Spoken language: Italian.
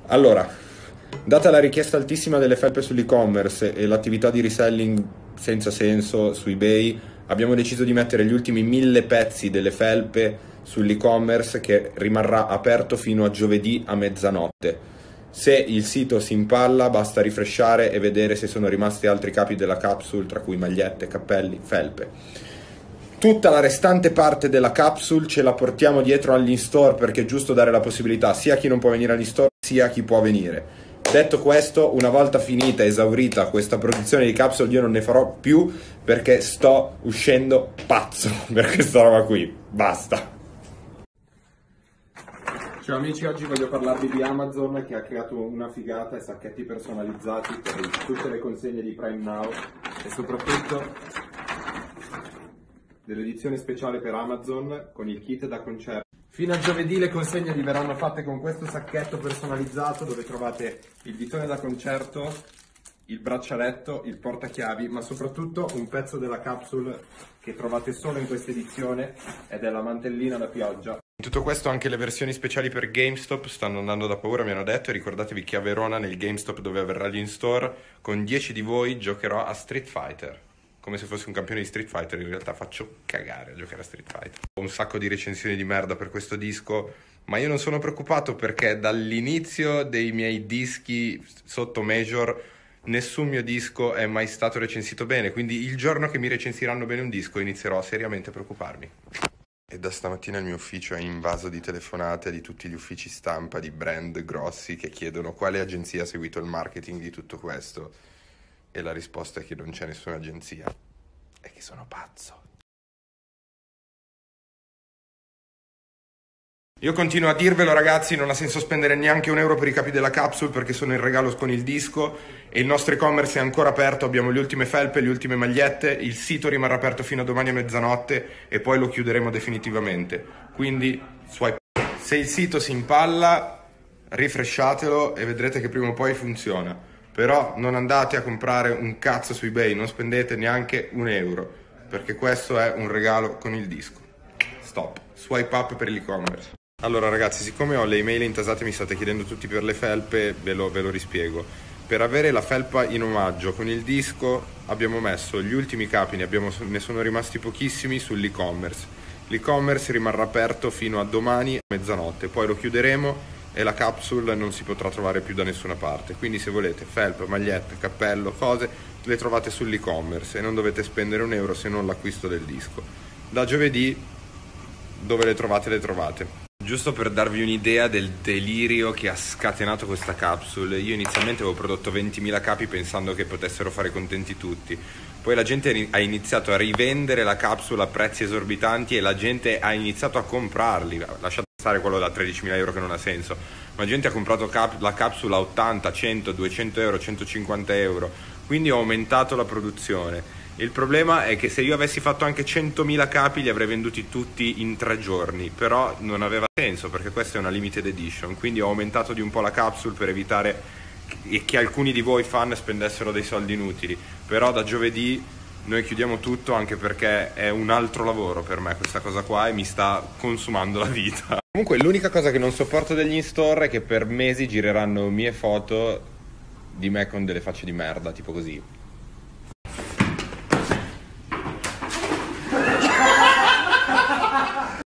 Allora, data la richiesta altissima delle felpe sull'e-commerce e l'attività di reselling senza senso su eBay, abbiamo deciso di mettere gli ultimi 1000 pezzi delle felpe sull'e-commerce, che rimarrà aperto fino a giovedì a mezzanotte. Se il sito si impalla, basta rifreshare e vedere se sono rimasti altri capi della capsule, tra cui magliette, cappelli, felpe. Tutta la restante parte della capsule ce la portiamo dietro all'in-store, perché è giusto dare la possibilità sia a chi non può venire all'in-store sia a chi può venire. Detto questo, una volta finita, esaurita questa produzione di capsule, io non ne farò più perché sto uscendo pazzo per questa roba qui. Basta. Ciao amici, oggi voglio parlarvi di Amazon, che ha creato una figata e sacchetti personalizzati per tutte le consegne di Prime Now e soprattutto dell'edizione speciale per Amazon con il kit da concerto. Fino a giovedì le consegne vi verranno fatte con questo sacchetto personalizzato, dove trovate il ditone da concerto, il braccialetto, il portachiavi, ma soprattutto un pezzo della capsule che trovate solo in questa edizione, ed è la mantellina da pioggia. In tutto questo anche le versioni speciali per GameStop stanno andando da paura, mi hanno detto, e ricordatevi che a Verona, nel GameStop dove avverrà l'in-store, con 10 di voi giocherò a Street Fighter. Come se fossi un campione di Street Fighter, in realtà faccio cagare a giocare a Street Fighter. Ho un sacco di recensioni di merda per questo disco, ma io non sono preoccupato, perché dall'inizio dei miei dischi sotto Major nessun mio disco è mai stato recensito bene, quindi il giorno che mi recensiranno bene un disco inizierò seriamente a preoccuparmi. E da stamattina il mio ufficio è invaso di telefonate di tutti gli uffici stampa di brand grossi che chiedono quale agenzia ha seguito il marketing di tutto questo. E la risposta è che non c'è nessuna agenzia. E che sono pazzo. Io continuo a dirvelo, ragazzi, non ha senso spendere neanche €1 per i capi della capsule, perché sono in regalo con il disco e il nostro e-commerce è ancora aperto, abbiamo le ultime felpe, le ultime magliette, il sito rimarrà aperto fino a domani a mezzanotte e poi lo chiuderemo definitivamente. Quindi swipe. Se il sito si impalla, rifresciatelo e vedrete che prima o poi funziona. Però non andate a comprare un cazzo su eBay, non spendete neanche €1, perché questo è un regalo con il disco. Stop. Swipe up per l'e-commerce. Allora ragazzi, siccome ho le email intasate, mi state chiedendo tutti per le felpe, ve lo rispiego. Per avere la felpa in omaggio con il disco abbiamo messo gli ultimi capi, ne sono rimasti pochissimi, sull'e-commerce. L'e-commerce rimarrà aperto fino a domani a mezzanotte, poi lo chiuderemo e la capsule non si potrà trovare più da nessuna parte. Quindi se volete felpe, magliette, cappello, cose, le trovate sull'e-commerce e non dovete spendere €1 se non l'acquisto del disco. Da giovedì dove le trovate. Giusto per darvi un'idea del delirio che ha scatenato questa capsule, io inizialmente avevo prodotto 20.000 capi pensando che potessero fare contenti tutti. Poi la gente ha iniziato a rivendere la capsule a prezzi esorbitanti e la gente ha iniziato a comprarli. Lasciate stare quello da €13.000 che non ha senso, ma la gente ha comprato la capsule a 80, 100, €200, €150. Quindi ho aumentato la produzione. Il problema è che se io avessi fatto anche 100.000 capi li avrei venduti tutti in 3 giorni, però non aveva senso perché questa è una limited edition, quindi ho aumentato di un po' la capsule per evitare che alcuni di voi fan spendessero dei soldi inutili. Però da giovedì noi chiudiamo tutto, anche perché è un altro lavoro per me questa cosa qua e mi sta consumando la vita. Comunque l'unica cosa che non sopporto degli in-store è che per mesi gireranno mie foto di me con delle facce di merda, tipo così.